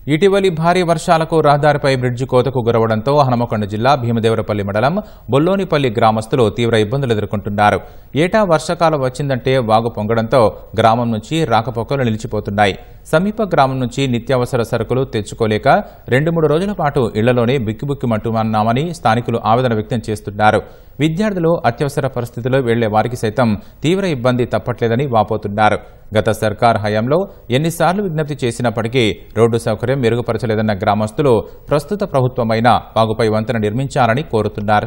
ఇటీవలి భారీ వర్షాలకు రహదారిపై బ్రిడ్జి కోతకు గురవడంతో హనుమకొండ జిల్లా భీమదేవరపల్లి మండలం బొల్లోనిపల్లి గ్రామస్తులు తీవ్ర ఇబ్బందులు ఎదుర్కొంటున్నారు. ఏటా వర్షాకాలం వచ్చిందంటే వాగు పొంగడంతో గ్రామం నుంచి రాకపోకలు నిలిచిపోతున్నాయి. సమీప గ్రామం నుంచి నిత్యావసర సరుకులు తెచ్చుకోలేక 2-3 రోజుల పాటు ఇళ్లలోనే బిక్కుబిక్కుమంటున్నామని స్థానికులు ఆవేదన వ్యక్తం చేస్తున్నారు. విద్యార్థులు అత్యవసర పరిస్థితుల్లో వెళ్లే వారికి సైతం తీవ్ర ఇబ్బంది తప్పట్లేదని వాపోతున్నారు. గత సర్కార్ హయాంలో ఎన్నిసార్లు విజ్ఞప్తి చేసినప్పటికీ రోడ్డు సౌకర్యం మెరుగుపరచలేదన్న గ్రామస్తులు ప్రస్తుత ప్రభుత్వమైన వాగుపై వంతెన నిర్మించాలని కోరుతున్నారు.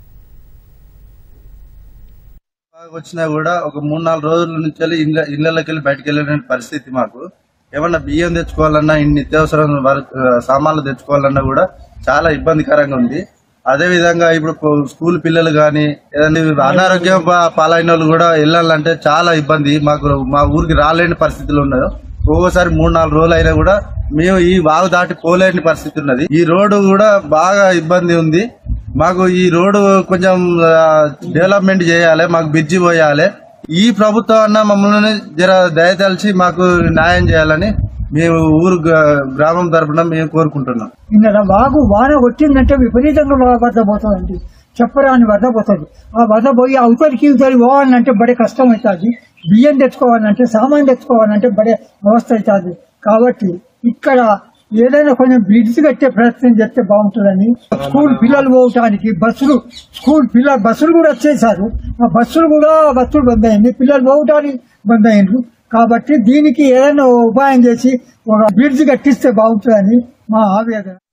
వచ్చినా కూడా ఒక 3-4 రోజుల నుంచి ఇళ్లకి వెళ్ళి బయటకు వెళ్ళిన పరిస్థితి. మాకు ఏమన్నా బియ్యం తెచ్చుకోవాలన్నా, ఇన్ని నిత్యావసర సామాన్లు తెచ్చుకోవాలన్నా కూడా చాలా ఇబ్బందికరంగా ఉంది. అదే విధంగా ఇప్పుడు స్కూల్ పిల్లలు గాని ఏదైనా అనారోగ్యం పాలైన వాళ్ళు కూడా వెళ్ళాలంటే చాలా ఇబ్బంది. మా ఊరికి రాలేని పరిస్థితులు ఉన్నాయి. ఒక్కోసారి 3-4 రోజులు అయినా కూడా మేము ఈ వాగు దాటి పోలేని పరిస్థితి ఉన్నది. ఈ రోడ్డు కూడా బాగా ఇబ్బంది ఉంది. మాకు ఈ రోడ్డు కొంచెం డెవలప్మెంట్ చేయాలి, మాకు బ్రిడ్జి పోయాలి. ఈ ప్రభుత్వం అన్న మమ్మల్ని జర దయతలిచి మాకు న్యాయం చేయాలని మేము ఊరు గ్రామం తరఫున మేము కోరుకుంటున్నాం. నిన్న వాగు వాన కొట్టిందంటే విపరీతంగా వరద పోతుందండి, చెప్పరాని వరద పోతుంది. ఆ వరద పోయి అవతలికి పోవాలంటే బడే కష్టం అవుతుంది. బియ్యం తెచ్చుకోవాలంటే, సామాన్ తెచ్చుకోవాలంటే బడే అవస్థ అవుతుంది. కాబట్టి ఇక్కడ ఏదైనా కొంచెం బ్రిడ్జ్ కట్టే ప్రయత్నం చేస్తే బాగుంటుందని, స్కూల్ పిల్లలు పోవటానికి బస్సులు కూడా వచ్చేసారు. ఆ బస్సులు బంద్ అయింది, పిల్లలు పోవటానికి బంద్ అయ్యిండ్రు. కాబట్టి దీనికి ఏదైనా ఉపాయం చేసి ఒక బ్రిడ్జ్ కట్టిస్తే బాగుంటుందని మా ఆవేదన.